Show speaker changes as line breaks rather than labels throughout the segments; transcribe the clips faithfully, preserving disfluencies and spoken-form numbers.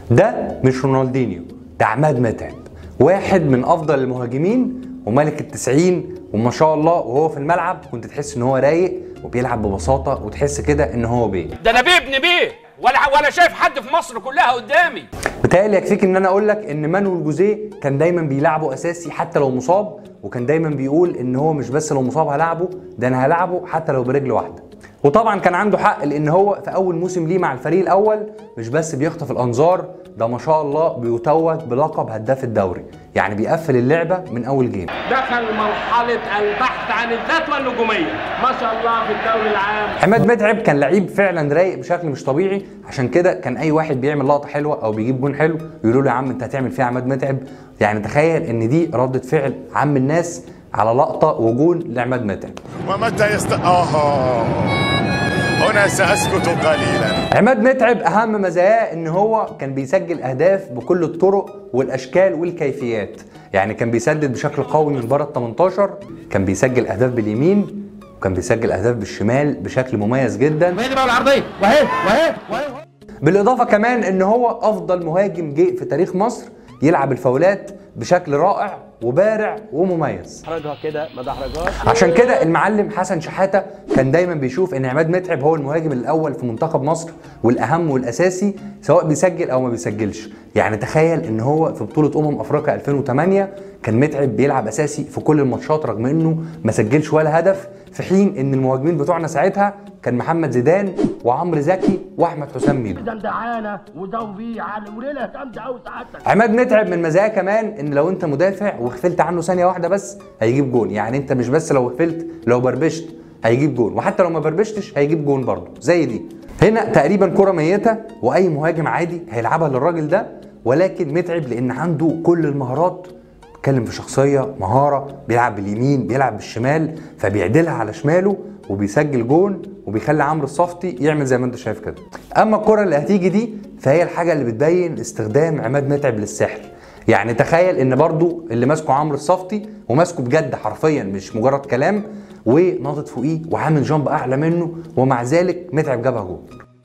ده مش رونالدينيو، ده عماد متعب، واحد من افضل المهاجمين وملك التسعين، وما شاء الله وهو في الملعب كنت تحس ان هو رايق وبيلعب ببساطه وتحس كده ان هو بيه.
ده انا بيه ابن بيه، ولا ولا شايف حد في مصر كلها قدامي.
بتهيألي يكفيك ان انا اقول لك ان مانويل جوزيه كان دايما بيلعبه اساسي حتى لو مصاب، وكان دايما بيقول ان هو مش بس لو مصاب هلعبه، ده انا هلعبه حتى لو برجل واحده. وطبعا كان عنده حق، لان هو في اول موسم ليه مع الفريق الاول مش بس بيخطف الانظار، ده ما شاء الله بيتوج بلقب هداف الدوري، يعني بيقفل اللعبه من اول جيم.
دخل مرحله البحث عن الذات والنجوميه ما شاء الله في الدوري العام.
عماد متعب كان لعيب فعلا رايق بشكل مش طبيعي، عشان كده كان اي واحد بيعمل لقطه حلوه او بيجيب جون حلو يقولوا له يا عم انت هتعمل فيها عماد متعب. يعني تخيل ان دي رده فعل عام الناس على لقطه وجون لعماد متعب.
ومتى يست آه هنا سأسكت قليلا.
عماد متعب اهم مزاياه ان هو كان بيسجل اهداف بكل الطرق والاشكال والكيفيات، يعني كان بيسدد بشكل قوي من بره ال تمنتاشر، كان بيسجل اهداف باليمين، وكان بيسجل اهداف بالشمال بشكل مميز جدا.
وهي دي بقى العرضيه، وهي وهي وهي
بالاضافه كمان ان هو افضل مهاجم جه في تاريخ مصر يلعب الفاولات بشكل رائع وبارع ومميز.
احرجها كده ما تحرجهاش.
عشان كده المعلم حسن شحاته كان دايما بيشوف ان عماد متعب هو المهاجم الاول في منتخب مصر والاهم والاساسي سواء بيسجل او ما بيسجلش. يعني تخيل ان هو في بطوله امم افريقيا ألفين وتمانية كان متعب بيلعب اساسي في كل الماتشات رغم انه ما سجلش ولا هدف، في حين ان المهاجمين بتوعنا ساعتها كان محمد زيدان وعمرو زكي واحمد حسام ميدو.
ده دعانه وزوبيه على وليله جامده قوي سعادتك.
عماد متعب من مزاياه كمان ان لو انت مدافع وغفلت عنه ثانيه واحده بس هيجيب جون، يعني انت مش بس لو غفلت، لو بربشت هيجيب جون، وحتى لو ما بربشتش هيجيب جون برضه زي دي. هنا تقريبا كره ميته واي مهاجم عادي هيلعبها للراجل ده، ولكن متعب لان عنده كل المهارات، بيتكلم في شخصيه، مهاره، بيلعب باليمين بيلعب بالشمال، فبيعدلها على شماله وبيسجل جون وبيخلي عمرو الصفتي يعمل زي ما انت شايف كده. اما الكره اللي هتيجي دي فهي الحاجه اللي بتبين استخدام عماد متعب للسحر. يعني تخيل ان برضو اللي ماسكه عمرو الصفتي وماسكه بجد حرفيا مش مجرد كلام، وناطط فوقيه وعامل جامب اعلى منه، ومع ذلك متعب جابها جول.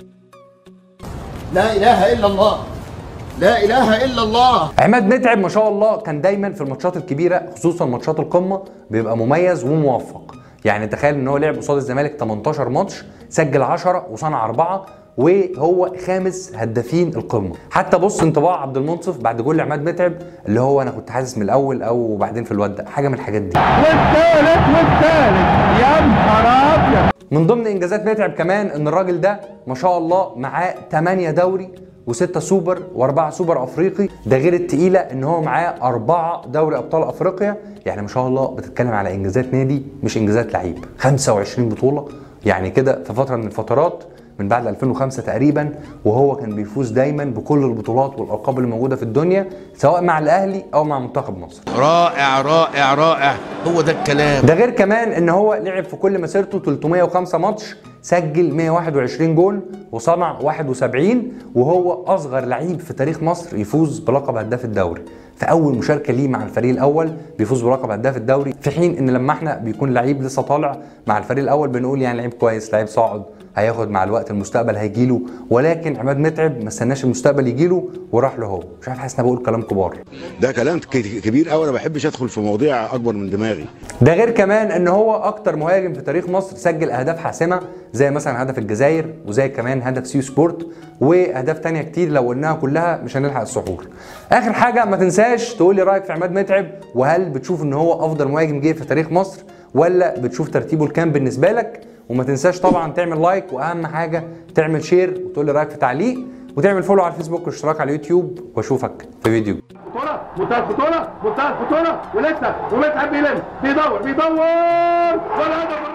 لا اله الا الله، لا اله الا الله.
عماد متعب ما شاء الله كان دايما في الماتشات الكبيره خصوصا ماتشات القمه بيبقى مميز وموفق. يعني تخيل ان هو لعب قصاد الزمالك تمنتاشر ماتش، سجل عشرة وصنع أربعة، وهو خامس هدافين القمه. حتى بص انطباع عبد المنصف بعد جول عماد متعب اللي هو انا كنت حاسس من الاول او بعدين في الود، حاجه من الحاجات دي.
والثالث والثالث يا نهار ابيض.
من ضمن انجازات متعب كمان ان الراجل ده ما شاء الله معاه تمانية دوري وستة سوبر واربعة سوبر افريقي، ده غير التقيله ان هو معاه أربعة دوري ابطال افريقيا. يعني ما شاء الله بتتكلم على انجازات نادي مش انجازات لعيب. خمسة وعشرين بطوله يعني كده في فتره من الفترات من بعد ألفين وخمسة تقريبا، وهو كان بيفوز دايما بكل البطولات والالقاب اللي موجوده في الدنيا سواء مع الاهلي او مع منتخب مصر.
رائع رائع رائع، هو ده الكلام.
ده غير كمان ان هو لعب في كل مسيرته تلتمية وخمسة ماتش، سجل مية وواحد وعشرين جول وصنع واحد وسبعين، وهو اصغر لعيب في تاريخ مصر يفوز بلقب هداف الدوري. في اول مشاركه ليه مع الفريق الاول بيفوز بلقب هداف الدوري، في حين ان لما احنا بيكون لعيب لسه طالع مع الفريق الاول بنقول يعني لعيب كويس، لعيب صاعد، هياخد مع الوقت المستقبل هيجيله. ولكن عماد متعب ما استناش المستقبل يجيله وراح له هو. مش عارف، حاسس ان انا بقول كلام كبار.
ده كلام كبير قوي، انا ما بحبش ادخل في مواضيع اكبر من دماغي.
ده غير كمان ان هو اكتر مهاجم في تاريخ مصر سجل اهداف حاسمه، زي مثلا هدف الجزائر وزي كمان هدف سيو سبورت واهداف تانية كتير لو قلناها كلها مش هنلحق السحور. اخر حاجه ما تنساش تقول لي رايك في عماد متعب، وهل بتشوف ان هو افضل مهاجم جه في تاريخ مصر ولا بتشوف ترتيبه الكام بالنسبه لك؟ وما تنساش طبعا تعمل لايك، واهم حاجه تعمل شير وتقول لي رايك في تعليق، وتعمل فولو على الفيسبوك واشتراك على اليوتيوب، واشوفك في فيديو.
بطوله منتهى البطوله منتهى البطوله ولسه ومتعب بيلم بيدور بيدور ولا